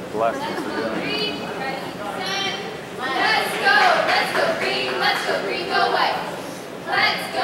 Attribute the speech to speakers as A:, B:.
A: blessed us to do it.
B: Let's go, green, go white. Let's go.